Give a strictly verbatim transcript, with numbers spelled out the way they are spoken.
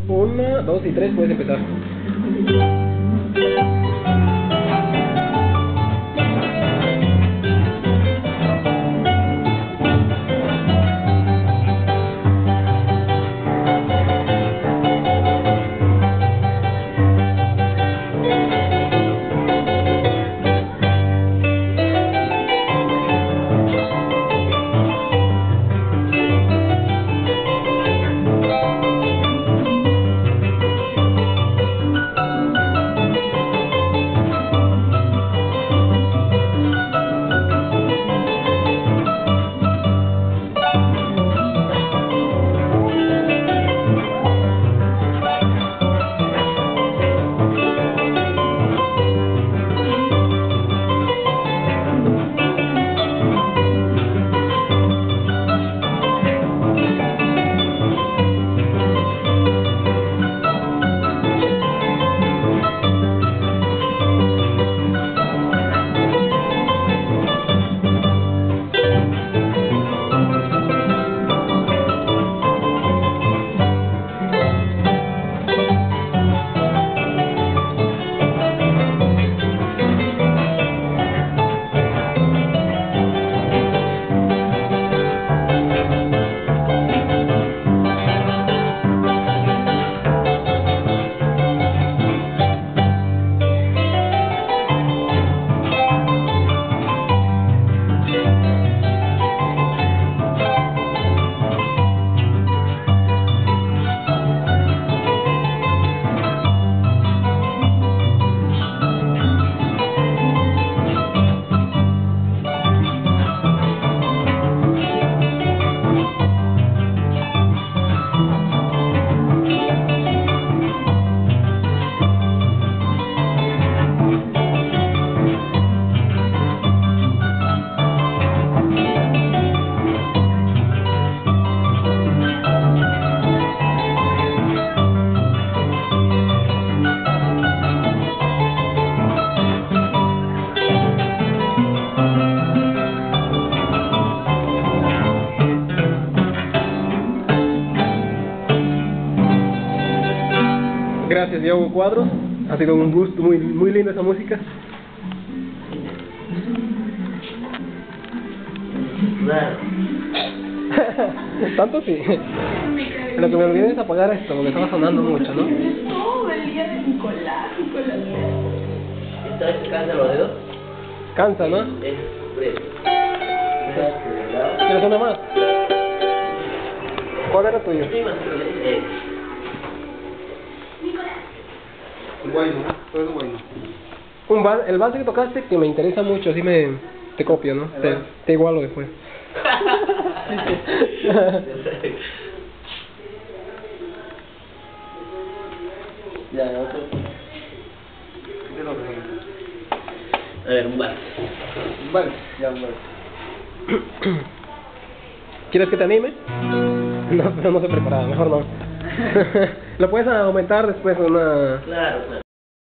Una, dos y tres, puedes empezar. Gracias, Diego Cuadros. Ha sido un gusto, muy muy linda esa música. Claro. Tanto sí. Lo que me olvidé es apagar esto, porque estaba sonando mucho, ¿no? No, el día de Nicolás, Nicolás. ¿Esta vez te cansa los dedos? Cansa, ¿no? Es breve. ¿Quieres una más? ¿Cuál era tuyo? Sí, más eh. Un guayno, todo es guayno. Un val, el vals que tocaste que me interesa mucho, así me te copio, ¿no? Te, te igualo después. Ya, otro. De lo que A ver, un bar. Vale, ya, vale. ¿Quieres que te anime? No, pero no se preparaba, mejor no. Lo puedes aumentar después una... Claro, claro.